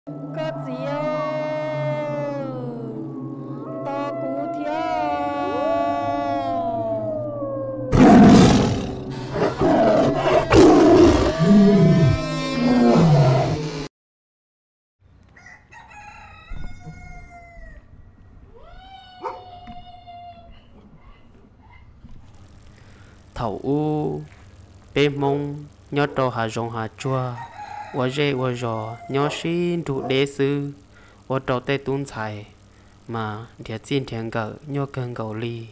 có gì ơi to cú thiếu thầu u bê mông nhớ trò hà rong hà chua wa dê wa rò nhớ xin đủ đế sư wa trò tê tuôn xài mà địa xin thiền gỡ nhớ cơn gầu ly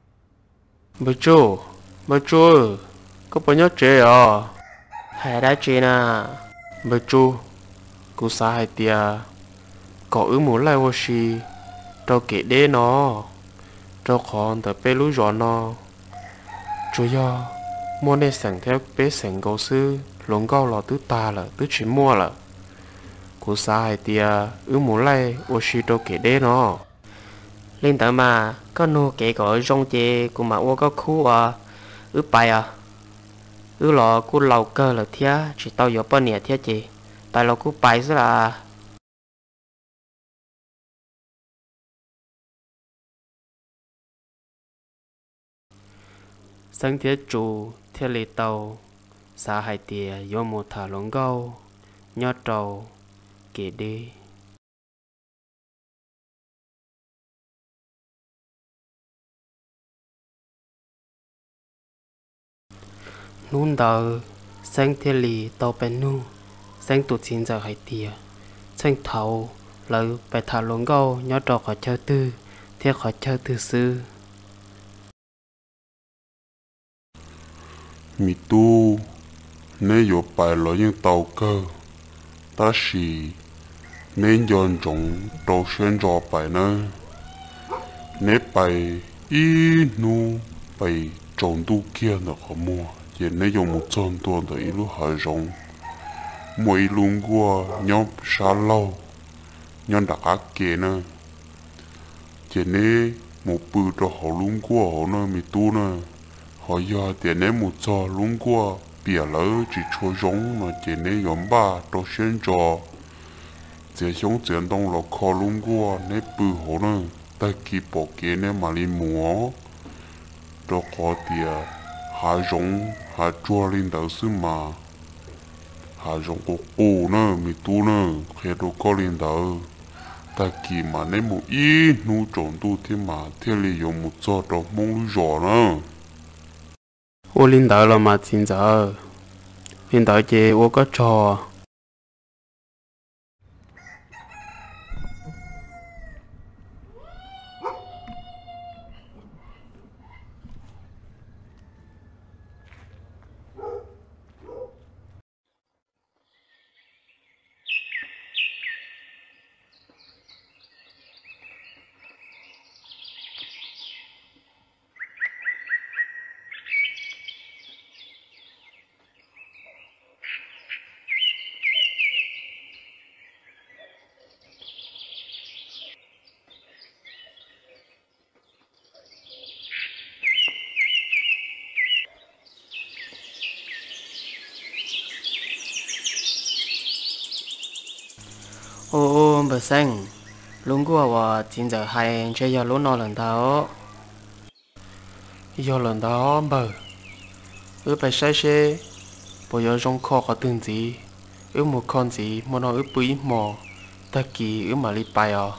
bữa chú có bao nhiêu trẻ à hay đã trẻ nè bữa chú cô sa hay tia có ứ muốn lại wa xì trò kể đế nó trò còn tập bê lú rõ nó chú ya mua này sẵn theo bế sẵn cầu sư lồng cao là tứ ta là tứ chỉ mua là cú sai tia muốn lại ô xí đâu kể đấy nó lên tới mà có nô kể có rong chê của mà ô có khu à bài à lò cú lầu cơ là thia chỉ tao có bao nhiêu thia chị bài lò cú bài rất là sáng thiết chủ thiết lì tàu xã hải tìa do một thả lông gâu nhót trầu kể đi nôn đờ sáng thiết lì tàu bên nu sáng tụt xin giờ hải tìa sáng thầu lời bài thả lông gâu nhót trầu khỏi chơi tư thiết khỏi chơi tư sư mi tu nếu có bài lo những tàu cơ ta chỉ nên dọn trồng đồ xuyên cho bài nữa nếu bài ít nu bài trồng tu kia nó khó mua chỉ nếu dùng một trăm tuần để ít lúc hải rong mỗi luôn qua nhóm xa lâu nhóm đã kia nữa chỉ nếu một bữa đó họ luôn qua họ nữa mi tu nữa họ giờ tiền nên một trò luôn qua bịa lỡ chỉ cho giống mà tiền nên nhóm ba đồ xuyên trò chỉ sống tiền đông là khó luôn qua nên bự họ nữa ta kịp bỏ kia nên mà đi mua đồ khó tiền hạ giống hạ chua lên đầu sư mà hạ giống có ô nữa mi tu nữa khi đồ có lên đầu ta kịp mà nên một ít nu trồng tu thì mà thế là dùng một trò đồ mông lưu giỏ nữa ô linh đạo là mà xin giờ linh đạo chị ô có trò ô bờ xanh luôn qua và xin giờ hay chơi giờ lúc nào lần đó giờ lần đó bờ phải sai xe bây giờ trong kho có từng gì một con gì mà nó bụi mò ta kỳ mà đi bay à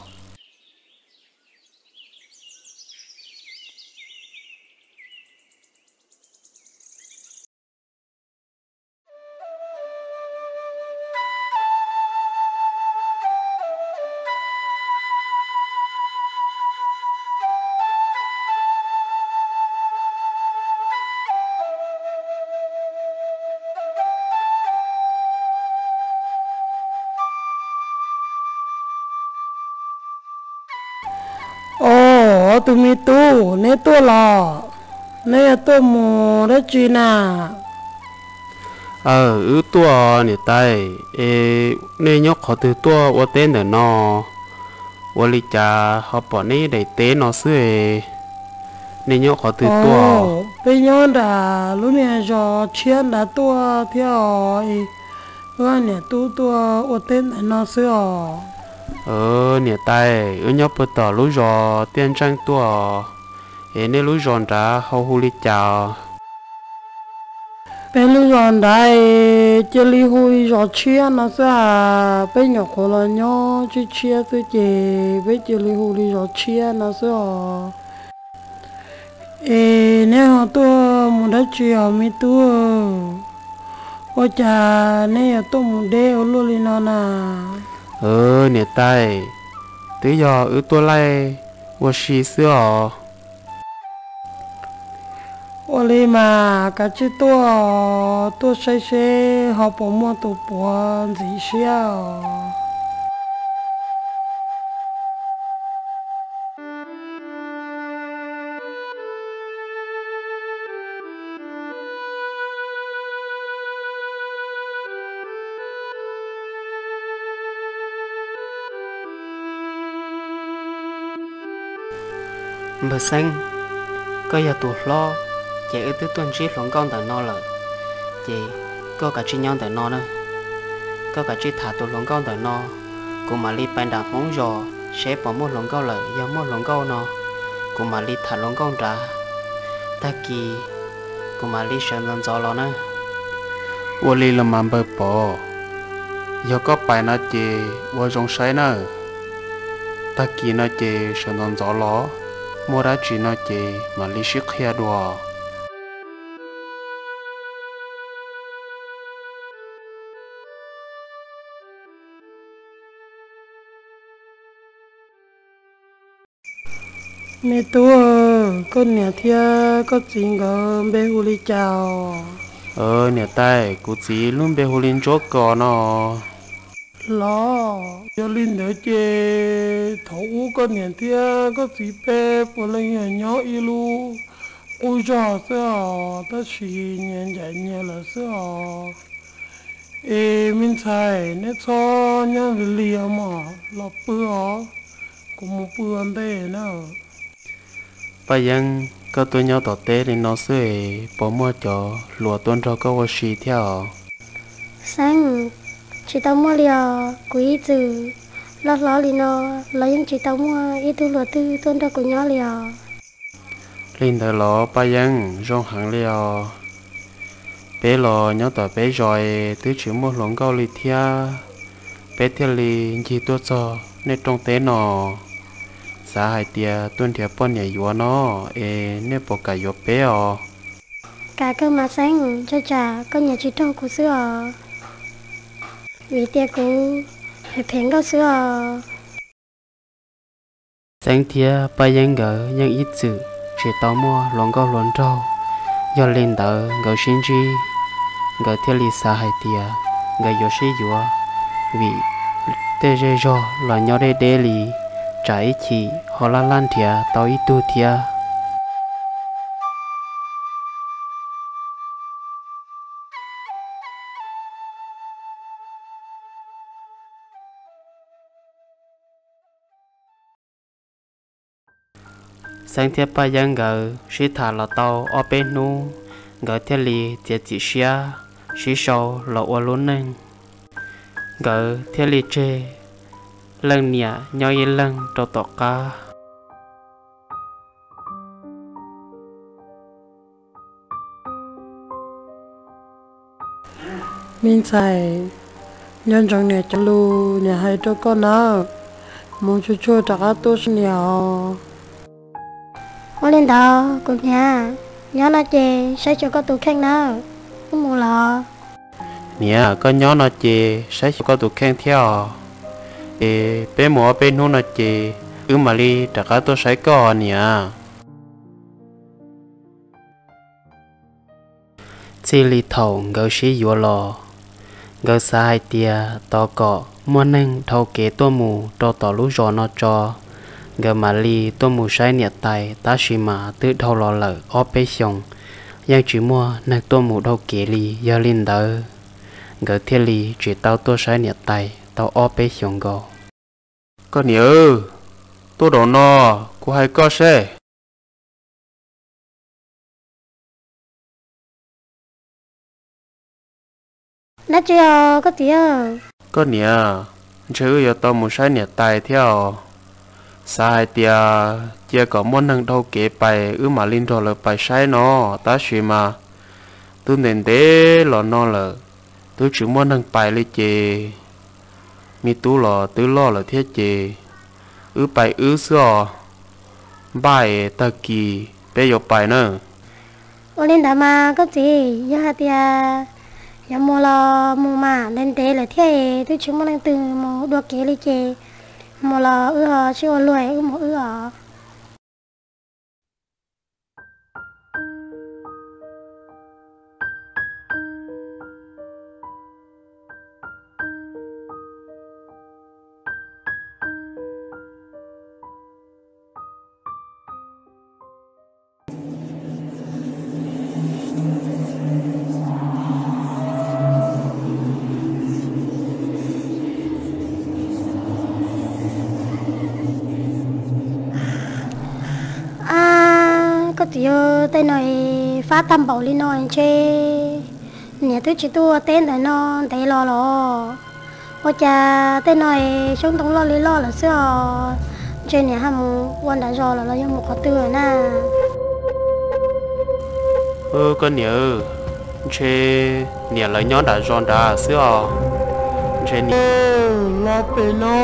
ồ tụi mi tu nè tu lò nè tu mù đó chị nà tua nè tay nè nhóc họ từ tua ô tên để nó ô li cha họ bỏ nè để tế nó xưa nè nhóc họ từ tua bây giờ đã lúc này giờ chiến đã tua theo nè tu tua ô tên này nó xưa nè tay nhớ bữa tờ lúa giò tiên trang tua nên lúa giòn ra hầu hu li chào bên lúc rồi đây chơi li hui rồi chia nó xưa bên nhỏ khổ là nhỏ chứ chia tôi chỉ bên chơi li hui rồi chia nó xưa nếu họ tôi muốn đã chia mi tôi ôi chà nếu tôi muốn đeo luôn đi nó nè nè tay tự do tôi lại tôi xí xưa ôi li mà cả chứ tôi sẽ học bộ môn tôi bỏ gì sao bữa sáng có giờ tụt lo chị ở tới tuần chiết lòng con tại nó là chị có cả chi nhau tại nó nữa có cả chi thả tụt lòng con tại nó cũng mà đi bàn đạp móng giò sẽ bỏ một lòng con lợi do một lòng con nó cũng mà đi thả lòng con trả ta kỳ cũng mà đi sơn lần gió lo nữa vô li là mà bờ bỏ do có bài nó chị vô trong sấy nữa ta kỳ nó chị sơn lần gió lo mua ra chỉ nó chị mà lý sức kia đùa mẹ tôi con nhà thia có chuyện có bé hồ ly chào nè tay cụ chỉ luôn bé hồ linh chốt cò nó lo cho linh đỡ chê thấu con nhà thia có gì bé của linh nhà nhỏ ilu ôi trời sao ta chỉ nhận giải nhẹ là sao mình xài nét cho nhá về liều mà lọp bữa cũng một bữa đây nữa bây giờ có tôi nhau tỏ tế thì nó sẽ bỏ mua cho lúa tuần cho có gì theo sáng chỉ tao mua liều quý từ lo li nó lấy chỉ tao mua ít tu lúa tư tuần cho của nhỏ liều linh thời lọ bây giờ rong hàng liều bé lò nhau tỏ bé rồi tứ chỉ mua lồng câu li thia bé thia li chỉ tôi cho nên trong tế nó xã hai tia tuần thiệp bọn nhà vua nó nên bỏ cả vua bé cả cơ mà sáng cho trả con nhà chỉ trâu của xưa vì tia cũ phải phèn câu xưa sáng thia bây giờ gỡ nhưng ít sự chỉ tao mua lồng câu luồn trâu do lên tờ gỡ xin chi gỡ thia li xã hai tia gỡ vua sĩ vua vì tê rê do là nhau đây đê li trái chỉ họ là lan thia tao ít tu thia sáng thia ba giang gờ sĩ thả là tao ở bên nu gờ thia li tiệt chỉ xia sĩ sâu là ô luôn nên gờ thia li chê lần nhẹ nhau yên lần trâu tọt ca mình xài nhân trong nhà cho lu nhà hai cho con nào muốn cho cho trả tốt nhiều mua lên đó cùng nhà nhớ nó chè sẽ cho có tủ khen nào không mua lò nè có nhỏ nó chê sẽ có tụ khen theo bé mỏ bên nu nó chê mà đi trả cá tôi sẽ có nè chỉ li thầu gỡ sĩ vua lò gỡ sai tia to cọ mua nâng thầu kế tôi mù cho tỏ lú giò nó cho gỡ mà li tôi mù sai nhiệt tài ta chỉ mà tự thầu lò lợ ở bê xong nhưng chỉ mua nâng tôi mù đâu kế li giờ linh đỡ gỡ thiên li chỉ tao tôi sai nhiệt tài tao ở bê xong gò con nhớ tôi đồ nó của hai con xe nó chưa có tí có nhỉ chứ giờ tao muốn sai nhỉ tài theo sai tia chia có món năng đâu kể bài mà linh rồi là bài sai nó ta suy mà tôi nên để lo nó là tôi chỉ món năng bài lấy chè mi tu lo tôi lo là thiết chè bài xưa bài ta kỳ bây giờ bài nữa ô lên đó mà có gì giờ hạt tia giờ mua lo mua mà lên tế là thế tôi chỉ món năng từ mua đua kế lấy chè mua lo chứ ô lùi mua có tiểu tên này phát tâm bảo lên nói chơi nhà tôi chỉ tu tên này nó để lo ôi cha tên này chúng tôi lo lý lo là sao chơi nhà ham quan đã rồi là nhưng một có từ na con nhớ chơi nhà lấy nhóm đã rồi đã xưa chơi lo bên nó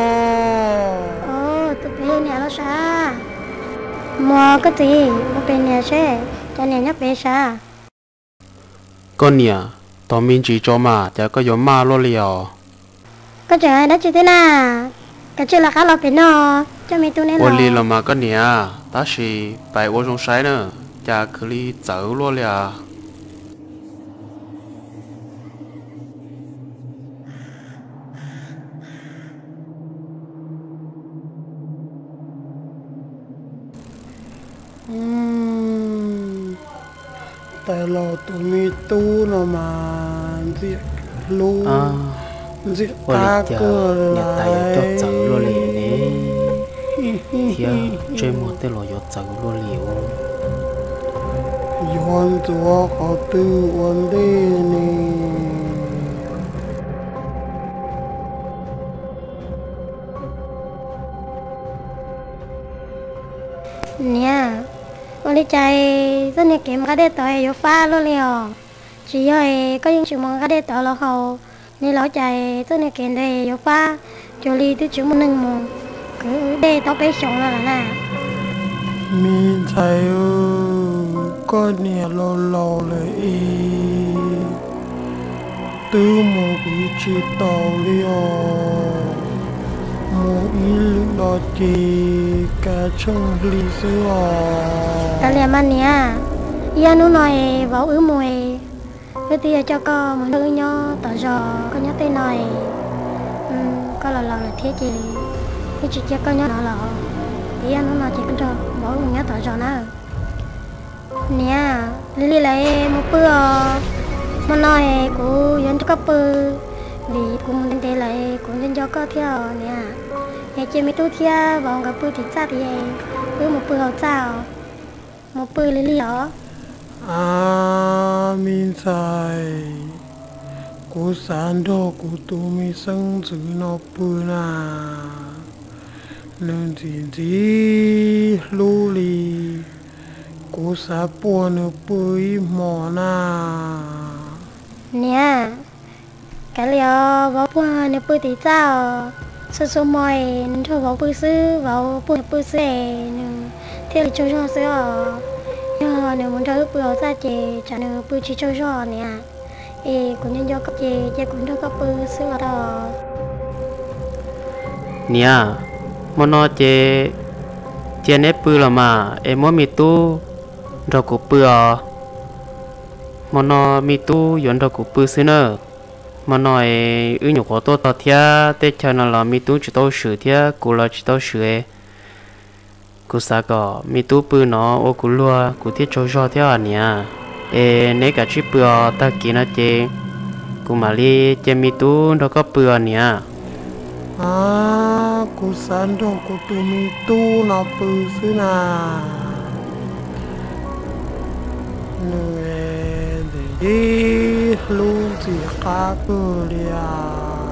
tụi bên nhà nó sao mua cái gì mua bên nhà xe cho nên nhắc bé sao con nhỉ tao mình chỉ cho mà chả có giống ma lo liều có chuyện đó chứ thế nào cái chuyện là khá là bên nó cho mình tu nên ôn li là mà con nhỉ ta chỉ bài ôn trong sai nữa chả cứ đi走lo liều tại lo tụi mi tu nó mà diệt luôn diệt ta cơ lại cho chữ lo liều nè thì chơi một cái lo cho chữ lo liều yon chúa có tư ổn định nè con đi chạy rất nhiều kiếm cái đấy tới yếu pha luôn liều chỉ rồi có những chuyện mà cái đấy tới là hậu nên lão chạy rất nhiều kiếm đây yếu pha cho đi tới chuyện một nâng một cứ đây tao bé sống là nè mình chạy con nè lo lại từ một cái chỉ tàu liều một ít đó chỉ cả trong lý do ta liền mà nè ia nó nói vào mùi cái tia cho con một đứa nhỏ tỏ rõ con nhớ tên này con là thiết gì cái chị cho con nhớ nó là ia nó nói chỉ con cho bảo mình nhớ tỏ rõ nữa nè lý lấy một bữa mà nói của dân cho các bữa vì cũng đến đây lại cũng dân cho có theo nè nhà chị mới tu theo vào gặp bữa thì sao thì bữa một bữa sao một bữa lý lý đó mình sai cô sản đồ của tụi mình sinh giữ nó bữa na nên gì lưu lì cô sa buồn ở bữa mò na nè cái liều vào bữa này bữa thì sao số mồi nên cho vào bữa xứ vào bữa xứ thế là cho sữa nhưng nếu muốn cho bữa ra chị cho nên bữa chỉ cho nè cũng nhân cho các chị cũng cho các bữa xứ đó nè mà nó chị nếp bữa là mà em muốn mi tu rồi cụ bữa mà nó mi tu dọn rồi cụ bữa xứ nữa mà nói nhục của tôi thia tết cho nó là mi tu chỉ tôi sửa thia cụ là chỉ tôi sửa cụ sao có mi tu bự nó ô cụ lúa cụ thiết cho theo anh nhá nếu cả chip bự ta kia nó chơi cụ mà đi chơi mi tu nó có bự anh nhá cụ sản đồ của tụi mi tu nó bự xứ na người đi luôn chỉ cá cơ đi à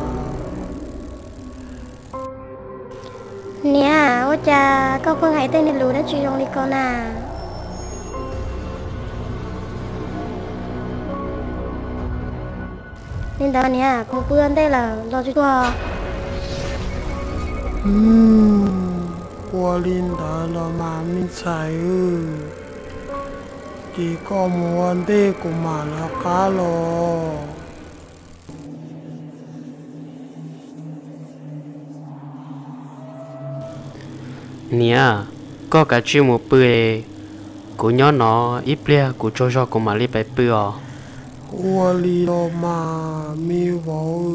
nè ô cha có phương hãy tên đi lù đã truy rong đi con à nên đó nè cũng phương đây là lo cho tôi qua linh đã là mà mình xài chỉ có một vấn đề của mà là cá lò nè có cả chiêu một bữa của nhỏ nó ít bia của cho của mà đi bài bữa qua linh đó mà mi vào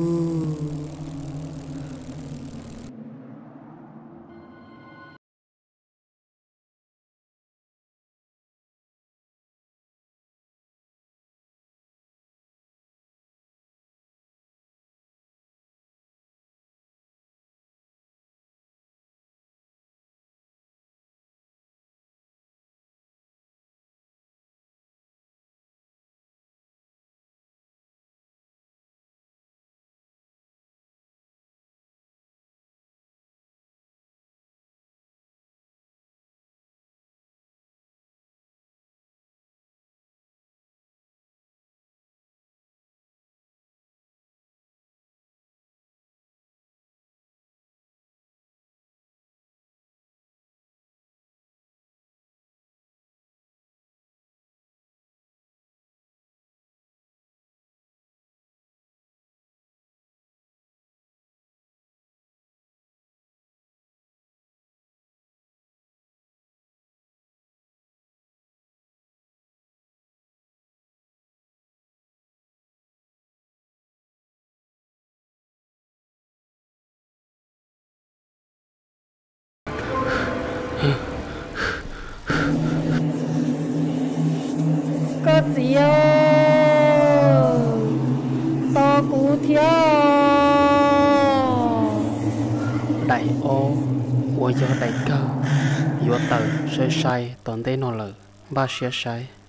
có gì to cú thiếu đại ô ôi do đại cơ vô tờ sai sai toàn tên nó lờ ba xe sai